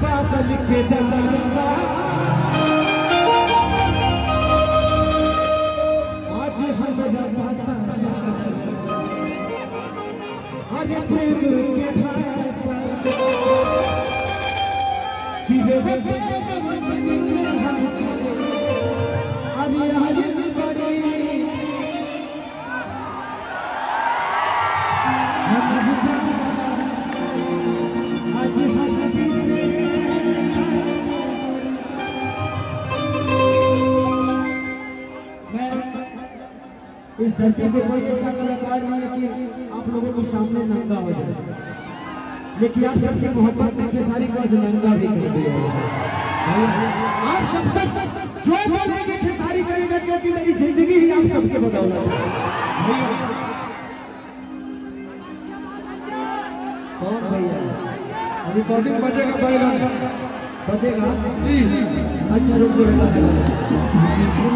बादल के दार आज हमारा बाता अरे प्रेम के भाषा कि वे हमसे अरे आज बड़ी आज इस धरती पे कोई ऐसा कलाकार नहीं है कि आप लोगों के सामने नंगा हो जाए, लेकिन आप सबकी मोहब्बत में खेसारी को आज नंगा भी कर दिया। आप सब तक जो बोलेंगे खेसारी करेगा, क्योंकि मेरी जिंदगी ही आप सबके बदौलत है। कौन भैया? रिकॉर्डिंग बजेगा, बजेगा जी। अच्छा रुक जाओ।